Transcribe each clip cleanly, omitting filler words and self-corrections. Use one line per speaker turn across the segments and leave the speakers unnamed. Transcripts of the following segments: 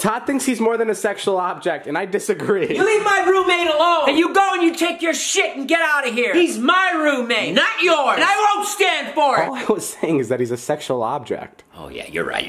Todd thinks he's more than a sexual object, and I disagree.
You leave my roommate alone! And you go and you take your shit and get out of here! He's my roommate, not yours! And I won't stand for it!
All I was saying is that he's a sexual object.
Oh yeah, you're right.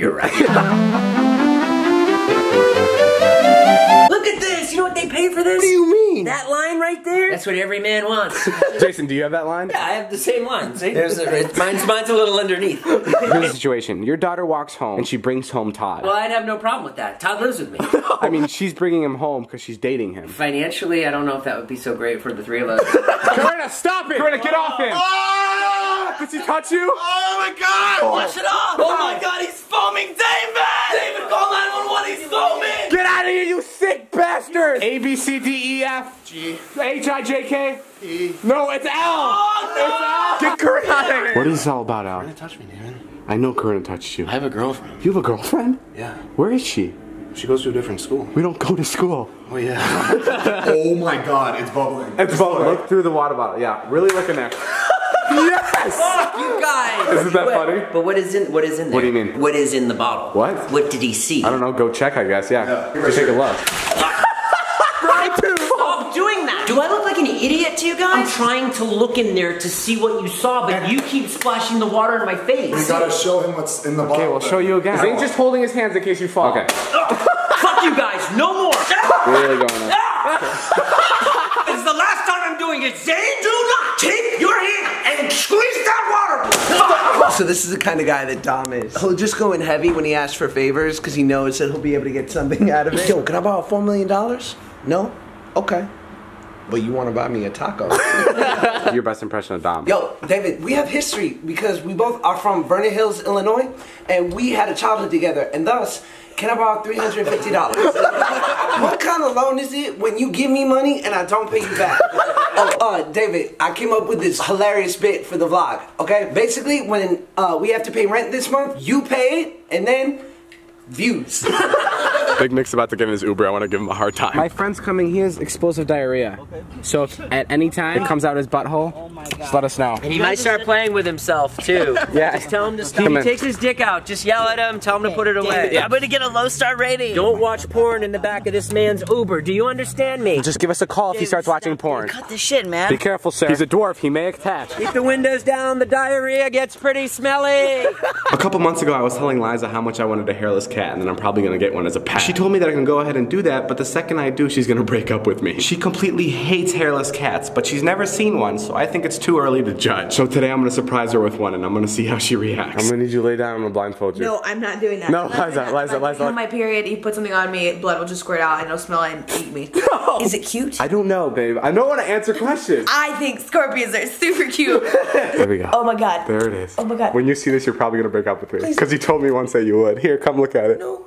Look at this! You know what they pay for this?
What do you mean?
That line right there? That's what every man wants.
Jason, do you have that line?
Yeah, I have the same line. See? Mine's a little underneath.
Here's the situation. Your daughter walks home, and she brings home Todd.
Well, I'd have no problem with that. Todd lives with me.
I mean, she's bringing him home because she's dating him.
Financially, I don't know if that would be so great for the three of us.
Corinna, stop it! Corinna, get off him! Oh! Did he touch you?
Oh my god!
Wash it off!
Oh my god, he's foaming! David! David, call 911, he's foaming!
Get out of here, you sick bastard! A, B, C, D, E, F.
G.
H, I, J, K.
E.
No, it's L!
Oh no!
It's L! Get Corinna out of here! What is this all about, Al?
Corinna touched me, David.
I know Corinna touched you.
I have a girlfriend.
You have a girlfriend?
Yeah.
Where is she?
She goes to a different school.
We don't go to school.
Oh yeah. Oh my god, it's bubbling.
It's bubbling. Look through the water bottle. Yeah, really look in there. Yes!
Fuck you guys!
Isn't that funny?
But what is in there?
What do you mean?
What is in the bottle?
What?
What did he see?
I don't know. Go check, I guess. Yeah. Just take a look.
Stop doing that! Do I look like an idiot to you guys? I'm trying to look in there to see what you saw, but you keep splashing the water in my face.
We gotta show him what's in the bottle.
Okay, we'll show you again. Zane's just holding his hands in case you fall. Okay.
Fuck you guys! No more!
Really going on.
This is the last time I'm doing it. Zane, do not take your hand and squeeze that water!
So this is the kind of guy that Dom is. He'll just go in heavy when he asks for favors because he knows that he'll be able to get something out of it. Yo, can I borrow $4 million? No? Okay. But you want to buy me a taco.
Your best impression of Dom.
Yo, David, we have history because we both are from Vernon Hills, Illinois, and we had a childhood together, and thus, can I borrow $350? What kind of loan is it when you give me money and I don't pay you back? David, I came up with this hilarious bit for the vlog, okay? Basically, when we have to pay rent this month, you pay it, and then views.
Big Nick's about to get in his Uber. I want to give him a hard time. My friend's coming. He has explosive diarrhea. Okay. So if at any time it comes out his butthole, just let us know.
And he might start playing with himself too.
Yeah.
Just tell him to stop. If he takes his dick out, just yell at him, tell him to put it away.
Yeah. I'm gonna get a low star rating.
Don't watch porn in the back of this man's Uber. Do you understand me?
Just give us a call if he starts watching porn.
Cut the shit, man.
Be careful, sir. He's a dwarf. He may attach.
Keep the windows down. The diarrhea gets pretty smelly.
A couple months ago, I was telling Liza how much I wanted a hairless cat, and then I'm probably gonna get one as a pet. She told me that I can go ahead and do that, but the second I do, she's gonna break up with me. She completely hates hairless cats, but she's never seen one, so I think it's too early to judge. So today I'm gonna surprise her with one, and I'm gonna see how she reacts. I'm gonna need you to lay down. I'm gonna blindfold you.
No, I'm not doing that.
No, Liza.
On my period, you put something on me, blood will just squirt out and it'll smell and eat me.
No.
Is it cute?
I don't know, babe. I don't want to answer questions.
I think scorpions are super cute.
There we go.
Oh my god.
There it is.
Oh my god.
When you see this, you're probably gonna break up with me.
Please.
Because you told me once that you would. Here, come look at it.
No.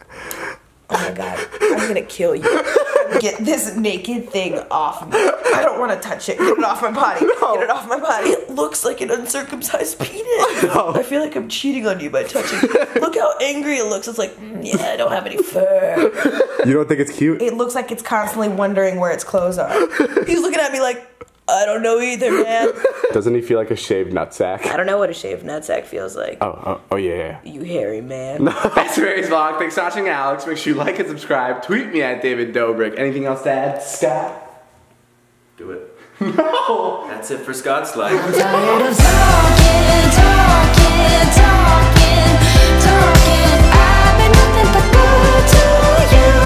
Oh my god. I'm gonna kill you. Get this naked thing off me. I don't want to touch it. Get it off my body.
No.
Get it off my body. It looks like an uncircumcised penis.
No.
I feel like I'm cheating on you by touching it. Look how angry it looks. It's like, yeah, I don't have any fur.
You don't think it's cute?
It looks like it's constantly wondering where its clothes are. He's looking at me like, I don't know either, man.
Doesn't he feel like a shaved nutsack?
I don't know what a shaved nutsack feels like.
Oh yeah.
You hairy man.
That's today's vlog. Thanks for watching, Alex. Make sure you like and subscribe. Tweet me at David Dobrik. Anything else to add, Scott?
Do it.
No!
That's it for Scott's life.
I'm tired of talking. I've been nothing but good to you.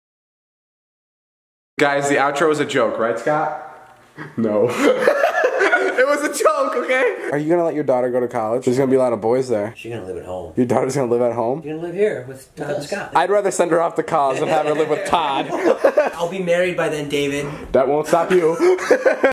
Guys, the outro was a joke, right, Scott? No. It was a joke, okay? Are you gonna let your daughter go to college? There's gonna be a lot of boys there.
She's gonna live at home.
Your daughter's gonna live at home?
You're gonna live here with Todd and Scott.
I'd rather send her off to college than have her live with Todd.
I'll be married by then, David.
That won't stop you.